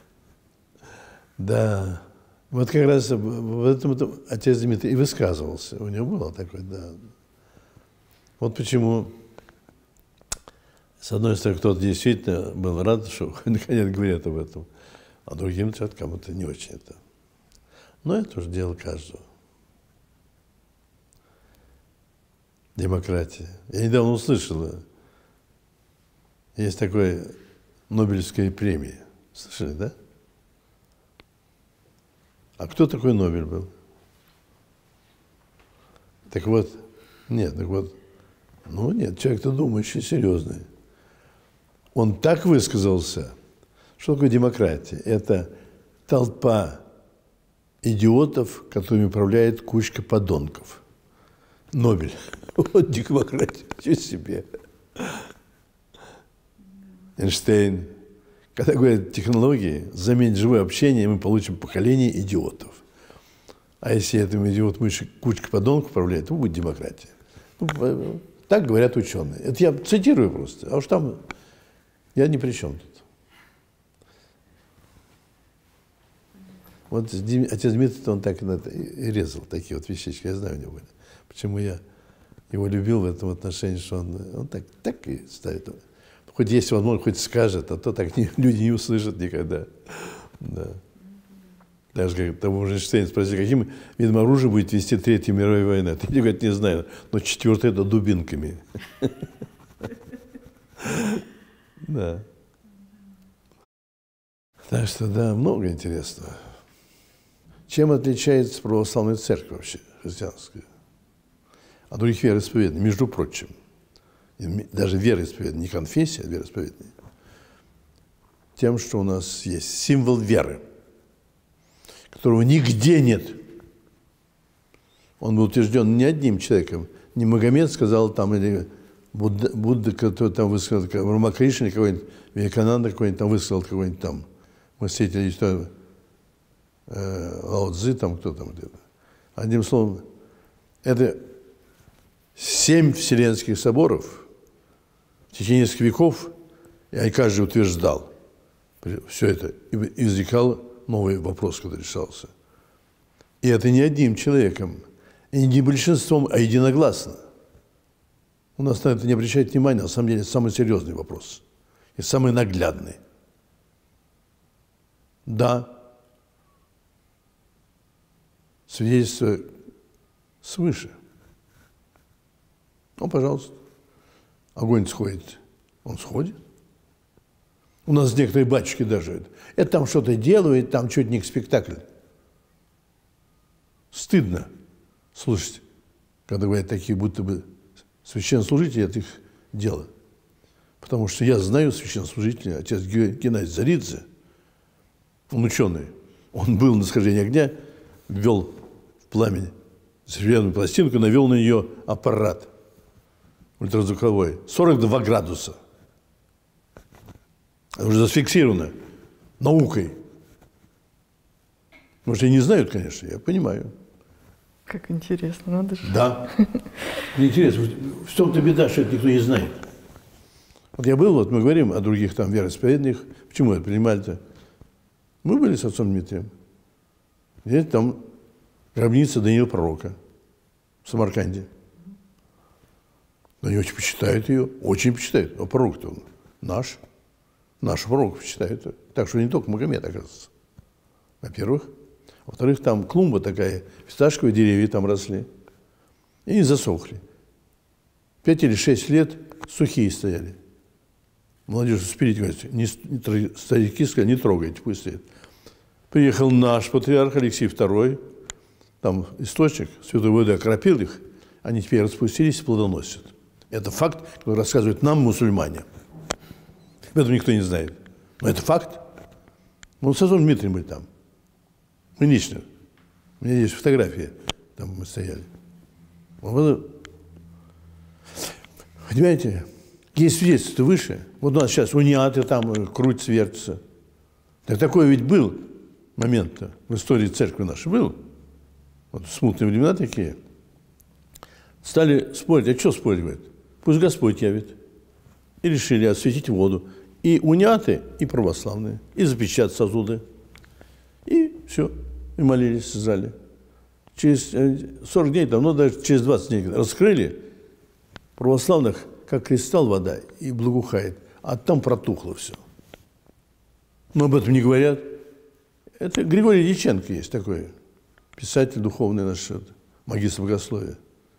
Да. Вот как раз в этом отец Дмитрий и высказывался. У него было такое, да. Вот почему, с одной стороны, кто-то действительно был рад, что наконец говорят об этом, а другим кому-то не очень это. Но это уже дело каждого. Демократия. Я недавно услышал, есть такая Нобелевская премия. Слышали, да? А кто такой Нобель был? Так вот, нет, человек-то думающий, серьезный. Он так высказался, что такое демократия? Это толпа идиотов, которыми управляет кучка подонков. Нобель. Вот демократия. Чего себе. Эйнштейн. Когда говорят технологии, заменить живое общение, мы получим поколение идиотов. А если этим идиотом кучка подонков управляет, то будет демократия. Ну, так говорят ученые. Это я цитирую просто. А уж там я ни при чем тут. Вот отец Дмитрий, он так и резал такие вот вещички. Я знаю у него были. Почему я его любил в этом отношении, что он так и ставит. Хоть есть возможность, хоть скажет, а то так люди не услышат никогда. Да. Даже как того же Эйнштейн спросил, каким видом оружия будет вести Третья мировая война. Ты говорит, не знаю, но четвертая это дубинками. Да. Так что, да, много интересного. Чем отличается православная церковь вообще, христианская, от других вероисповеданий? Между прочим, даже вероисповедание, не конфессия, а вероисповедание, тем, что у нас есть символ веры, которого нигде нет. Он был утвержден не одним человеком. Не Магомед сказал там, или Будда который там высказал, Рамакришна какой-нибудь, Вивекананда какой-нибудь там высказал какой-нибудь там. Мы встретили историю Лао Цзы, там кто там. Одним словом, это 7 вселенских соборов в течение нескольких веков, и каждый утверждал все это, и возникал новый вопрос, который решался. И это не одним человеком, и не большинством, а единогласно. У нас на это не обращают внимания, на самом деле, это самый серьезный вопрос. И самый наглядный. Да, свидетельство свыше. Ну, пожалуйста. Огонь сходит. Он сходит. У нас некоторые батюшки даже это там что-то делают, там чуть не спектакль. Стыдно слушать, когда говорят такие, будто бы священнослужители, это их дело. Потому что я знаю священнослужителя, отец Геннадий Заридзе, он ученый, он был на схождении огня, ввел в пламя серебряную пластинку, навел на нее аппарат ультразвуковой, 42 градуса. Это уже зафиксировано наукой. Может, и не знают, конечно, я понимаю. Как интересно, надо же. Да. Интересно. В том-то беда, что это никто не знает. Вот я был, вот мы говорим о других там вероисповеданиях. Почему это принимали-то? Мы были с отцом Дмитрием. Здесь там гробница Даниила Пророка в Самарканде. Они очень почитают ее, очень почитают. А пророк-то он наш. Наши пророки почитают. Так что не только Магомед, оказывается. Во-первых. Во-вторых, там клумба такая, фисташковые деревья там росли. И не засохли. 5 или 6 лет сухие стояли. Молодежь успели говорить, старики сказали, не трогайте, пусть стоят. Приехал наш патриарх Алексей II, там источник, святой водой окропил их, они теперь распустились и плодоносят. Это факт, который рассказывают нам мусульмане. Об этом никто не знает. Но это факт. Мы с отцом Дмитрием были там. Мы лично. У меня есть фотография, там мы стояли. Понимаете, есть свидетельство выше. Вот у нас сейчас униаты там крутятся, вертятся. Так такой ведь был момент-то в истории церкви нашей был. Вот смутные времена такие. Стали спорить. А что спорить, говорит? Пусть Господь явит. И решили осветить воду. И униаты, и православные. И запечатать сосуды. И все. И молились в зале. Через 40 дней, там, ну, даже через 20 дней раскрыли православных, как кристалл вода, и благоухает. А там протухло все. Но об этом не говорят. Это Григорий Дьяченко есть такой писатель духовный наш, магистр богословия.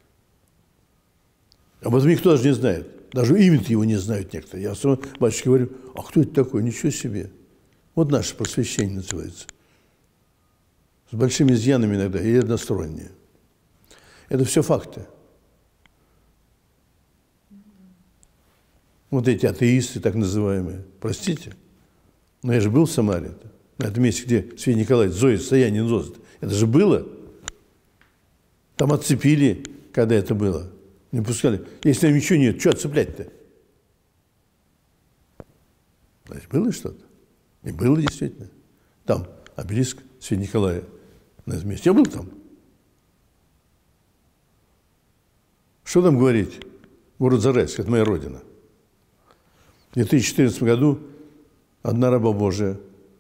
Об этом никто даже не знает. Даже имя-то его не знают некоторые. Я сам батюшке говорю, а кто это такой? Ничего себе. Вот наше просвещение называется. С большими изъянами иногда, и односторонние. Это все факты. Вот эти атеисты, так называемые, простите, но я же был в Самаре, на этом месте, где Святый Николай, Зоя, состояние нозд. Это же было. Там отцепили, когда это было. Не пускали. Если там ничего нет, что отцеплять-то? Значит, было что-то. И было действительно. Там обелиск Святого Николая на этом месте. Я был там. Что там говорить? Город Зарайск, это моя родина. В 2014 году одна раба Божия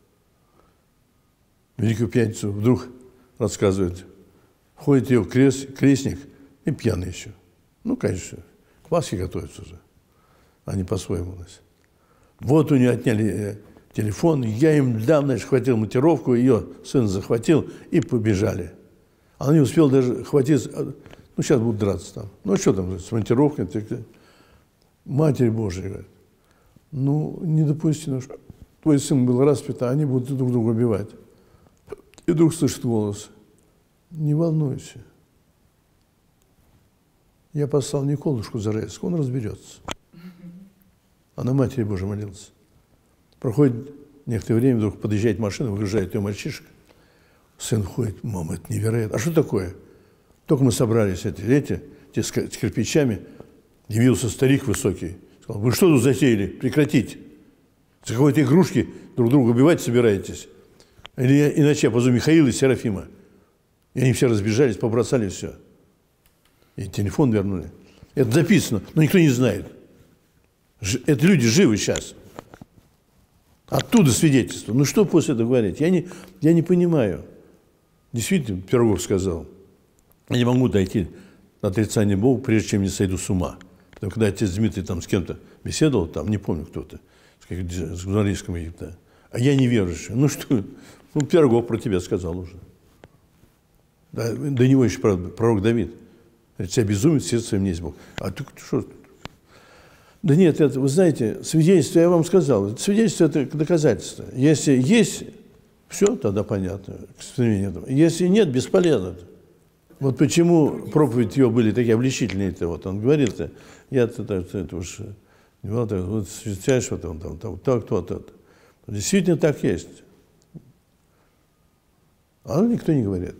в Великую Пятницу вдруг рассказывает, входит ее крестник и пьяный еще. Ну, конечно, к Пасхе готовятся уже. Они по-своему у нас. Вот у нее отняли телефон, я им дам, значит, хватил монтировку, ее сын захватил и побежали. Она не успела даже хватить, ну, сейчас будут драться там. Ну, что там, с монтировкой? Матерь Божия, говорит, ну, не допустимо, что твой сын был распят, а они будут друг друга убивать. И вдруг слышит голос, не волнуйся. Я послал Николушку Зарайск, он разберется. А на Матери Божией молился. Проходит некоторое время, вдруг подъезжает машина, выгружает ее мальчишек. Сын входит, мама, это невероятно. А что такое? Только мы собрались, те с кирпичами, явился старик высокий. Сказал, вы что тут затеяли? Прекратите. За какой-то игрушки друг друга убивать собираетесь? Или иначе я позову Михаила и Серафима. И они все разбежались, побросали все. И телефон вернули. Это записано, но никто не знает. Это люди живы сейчас. Оттуда свидетельство. Ну что после этого говорить? Я не понимаю. Действительно, Пирогов сказал, я не могу дойти до отрицания Бога, прежде чем не сойду с ума. Потому когда отец Дмитрий там с кем-то беседовал, там, не помню кто-то, с журналистом Египта, а я не верующий. Ну что, ну Пирогов про тебя сказал уже. Да, до него еще пророк Давид. Говорит, тебя безумец, сердце своим не есть Бог. А ты что? Да нет, это, вы знаете, свидетельство, я вам сказал, свидетельство – это доказательство. Если есть, все, тогда понятно. Если нет, бесполезно. Вот почему проповеди его были такие обличительные-то. Вот он говорит-то, это уж не вот встречаешь, вот он там, то. Действительно так есть. А никто не говорит.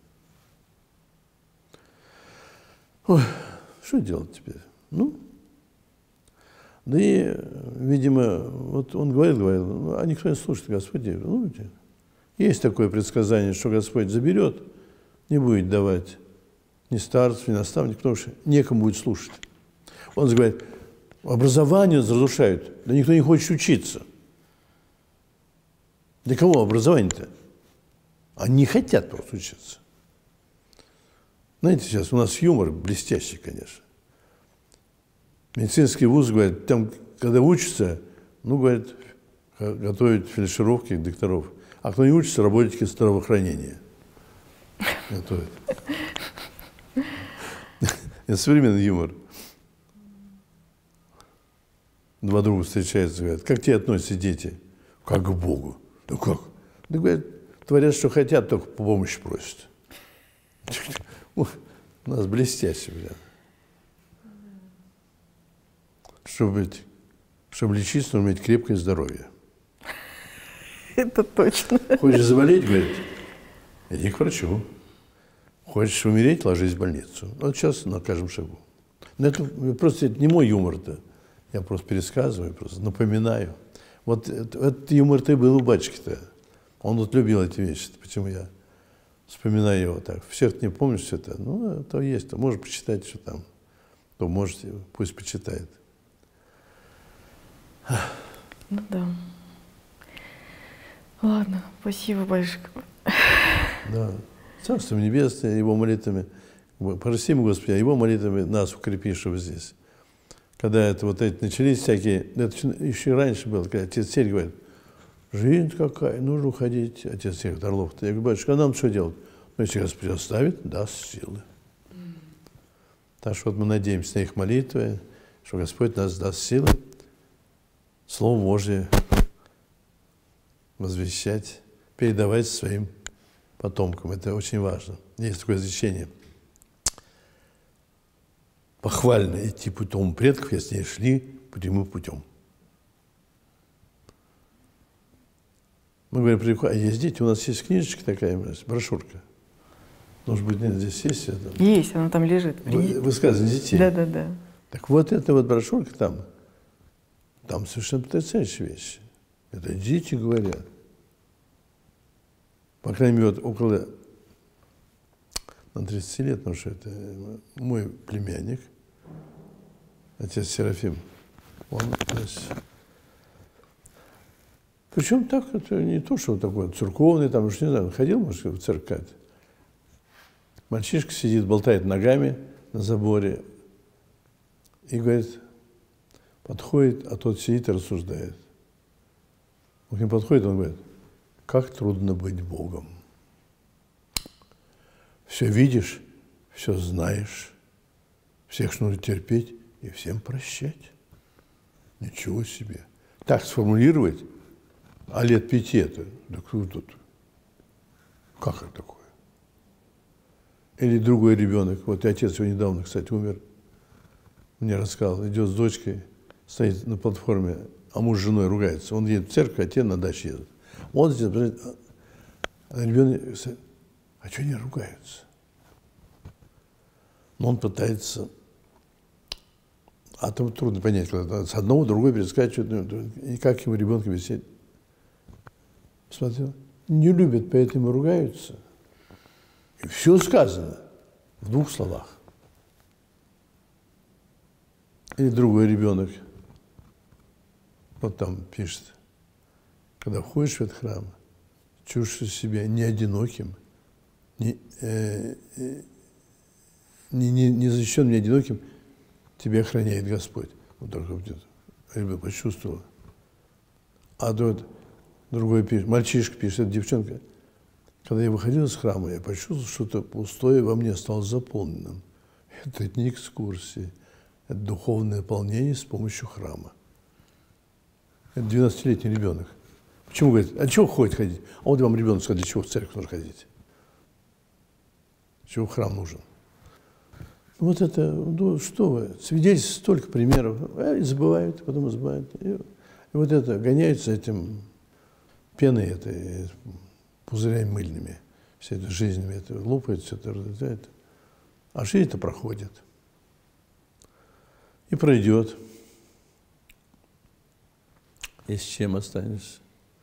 Ой, что делать теперь? Ну, да и, видимо, вот он говорил, а никто не слушает, Господь. Ну, есть такое предсказание, что Господь заберет, не будет давать ни старцев, ни наставников, потому что некому будет слушать. Он говорит, образование разрушают, да никто не хочет учиться. Для кого образование-то? Они не хотят просто учиться. Знаете, сейчас у нас юмор блестящий, конечно. Медицинский вуз, говорит, там, когда учатся, ну, говорит, готовят фельдшеровки, докторов. А кто не учится, работники здравоохранения готовят. Это современный юмор. Два друга встречаются, говорят, как к тебе относятся дети? Как к Богу. Ну как? Да, говорят, творят, что хотят, только помощи просят. У нас блестяще, бля. Чтобы лечиться, нужно иметь крепкое здоровье. Это точно. Хочешь заболеть, говорит, иди к врачу. Хочешь умереть, ложись в больницу. Вот сейчас на каждом шагу. Но это просто не мой юмор-то. Я просто пересказываю, просто напоминаю. Вот этот юмор-то и был у батюшки-то. Он вот любил эти вещи. Почему я вспоминаю его так. Всех не помнишь все это. Ну, то есть. То может почитать, что там. То можете, пусть почитает. Ну да. Ладно, спасибо большое. Да. Царство Небесное, Его молитвами, прости, Господи, а Его молитвами нас укрепи, чтобы здесь. Когда это вот эти начались всякие, это еще и раньше было, когда отец Серый говорит, жизнь какая, нужно уходить, отец Серый Орлов. Я говорю, батюшка, а нам что делать? Но если Господь оставит, даст силы. Так что вот мы надеемся на их молитвы, что Господь нас даст силы Слово Божие возвещать, передавать своим потомкам. Это очень важно. Есть такое изречение. Похвально идти путем предков, если они шли прямым путем. Мы говорим, а есть дети, у нас есть книжечка такая, брошюрка. Может быть, нет, здесь есть это? Есть, она там лежит. Высказывание детей. Да. Так вот эта вот брошюрка там совершенно потрясающие вещи. Это дети говорят. По крайней мере, вот около 30 лет, потому что это мой племянник, отец Серафим. Он здесь. Причем так, это не то, что он такой церковный, там уж не знаю, он ходил, может, в церковь. Мальчишка сидит, болтает ногами на заборе и говорит, подходит, а тот сидит и рассуждает. Он к нему подходит, он говорит, как трудно быть Богом. Все видишь, все знаешь, всех нужно терпеть и всем прощать. Ничего себе. Так сформулировать, а лет 5 это, да кто тут? Как это такое? Или другой ребенок, вот и отец его недавно, кстати, умер, мне рассказал, идет с дочкой, стоит на платформе, а муж с женой ругается. Он едет в церковь, а те на даче едут. Он здесь, ребенок, а что они ругаются? Но он пытается, а там трудно понять, когда с одного другой перескачивает, и как ему ребенка висеть. Смотрел, не любят, поэтому ругаются. И все сказано в 2 словах. Или другой ребенок, вот там пишет, когда входишь в этот храм, чувствуешь себя не одиноким, не защищенным, не одиноким, тебя охраняет Господь. Вот только ребенок почувствовал. А тут другой пишет, мальчишка пишет, девчонка, когда я выходил из храма, я почувствовал, что-то пустое во мне стало заполненным. Это не экскурсии, это духовное наполнение с помощью храма. Это 12-летний ребенок. Почему говорит, а чего ходить? А вот вам ребенок сказал, для чего в церковь нужно ходить? Чего в храм нужен? Вот это, ну что вы, свидетельств столько примеров, и забывают, потом забывают. И вот это, гоняются этим пеной этой, пузырями мыльными, всей этой жизнью, это лопает, все это, а жизнь-то проходит. И пройдет. И с чем останешься?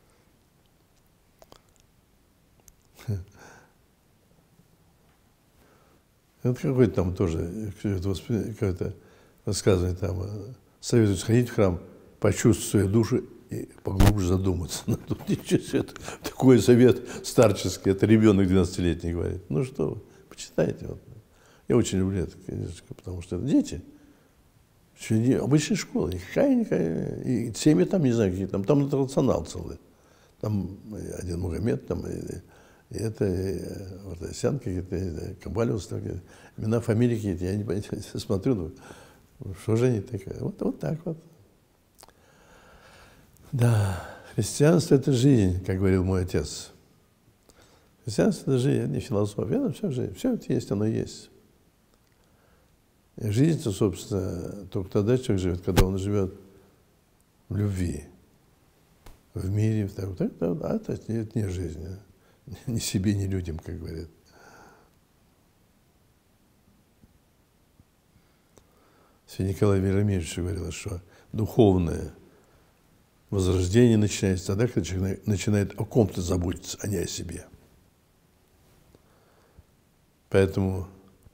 Это какой-то там тоже, какое-то рассказывание там, советуют сходить в храм, почувствовать свою душу и поглубже задуматься. Тут ничего себе, такой совет старческий, это ребенок 12-летний говорит. Ну что вы, почитайте. Вот. Я очень люблю это, конечно, потому что это дети. Обычная школа, никакая, и семьи там, не знаю, какие там интернационал целый. Там один Мухаммед, там, и это, вот, Асян какие-то, Кабалиус, имена, фамилии какие-то, я не понимаю, смотрю, ну, что же они такие, вот так вот. Да, христианство – это жизнь, как говорил мой отец. Христианство – это жизнь, это не философия, это все жизнь, все это есть, оно есть. И жизнь-то, собственно, только тогда человек живет, когда он живет в любви, в мире, это не жизнь, ни себе, ни людям, как говорят. Святой Николай Велимирович говорил, что духовное возрождение начинается тогда, когда человек начинает о ком-то заботиться, а не о себе. Поэтому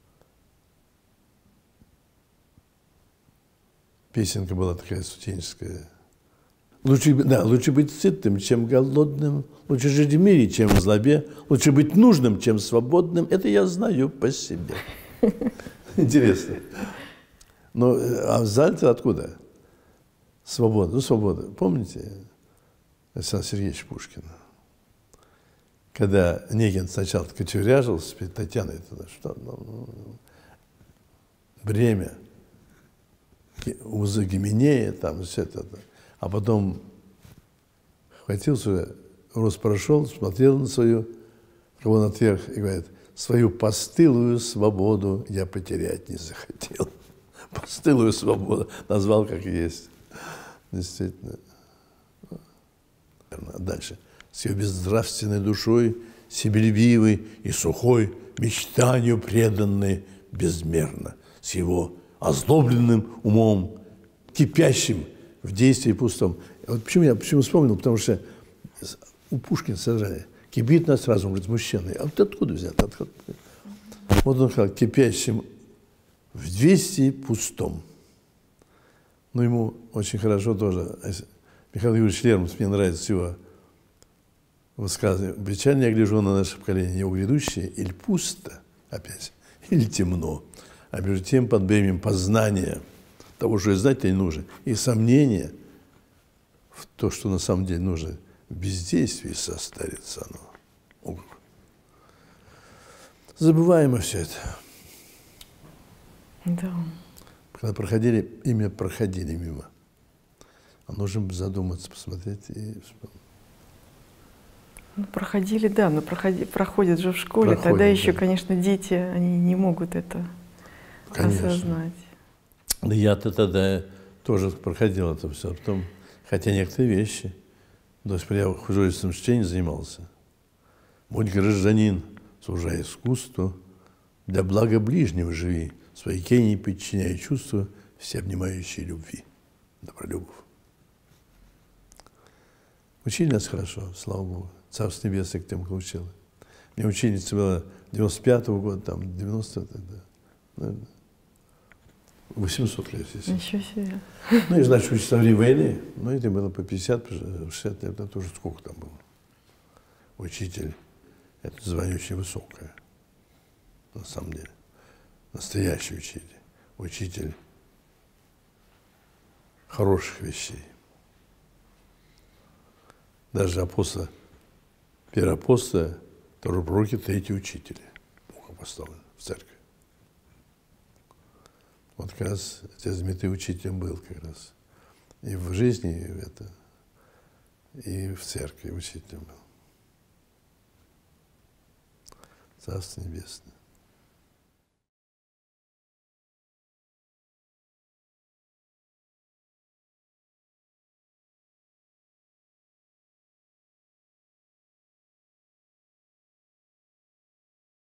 песенка была такая студенческая. Лучше быть сытым, чем голодным. Лучше жить в мире, чем в злобе. Лучше быть нужным, чем свободным. Это я знаю по себе. Интересно. Но а взяли-то откуда? Свобода. Ну, свобода. Помните Александра Сергеевича Пушкина? когда Негин сначала кочевряжился перед Татьяной, что бремя, узы Гименея, там все это. А потом хватился, рост прошел, смотрел на свою, кого отверг, и говорит: свою постылую свободу я потерять не захотел. Постылую свободу назвал как есть. Действительно. Дальше. С ее безнравственной душой, себелюбивой и сухой, мечтанию преданной безмерно, с его озлобленным умом, кипящим в действии пустом. Вот почему вспомнил, потому что у Пушкина сажали. Кипит нас разум, говорит, мужчина. А вот откуда взят? Откуда? Вот он сказал, кипящим в действии пустом. Но ему очень хорошо тоже. Михаил Юрьевич Лермонтов, мне нравится его высказывание. Печально я гляжу на наше поколение, его грядущее, или пусто опять, или темно. А между тем под бременем познания того, что и знать-то не нужно, и сомнения в то, что на самом деле нужно, в бездействии состарится оно. Забываемо все это. Да. Когда проходили мимо. А нужно задуматься, посмотреть и вспомнить. Ну, проходили, да, но проходят же в школе. Проходят, тогда еще, да. конечно, дети, они не могут это осознать. Да я-то тогда тоже проходил это все. Потом, хотя некоторые вещи, то есть я художественным чтением занимался. Будь гражданин, служа искусству, для блага ближнего живи, своей кении подчиняя чувства всеобнимающей любви. Добролюбов. Учили нас хорошо, слава Богу. Царство Небесное к тем учило. Мне ученица была 95-го года, там, 90-го, да, 800 лет. Ничего себе. Ну, и, значит, учиться во время войны, ну, это было по 50, 60 лет, это тоже сколько там было. Учитель, это звание очень высокое, на самом деле. Настоящий учитель. Учитель хороших вещей. Даже апостола, первый апостол, второй пророки, третий учитель. Бог поставлен в церкви. Вот как раз этот знаменитый учитель был как раз. И в жизни и в церкви учителем был. Царство Небесное.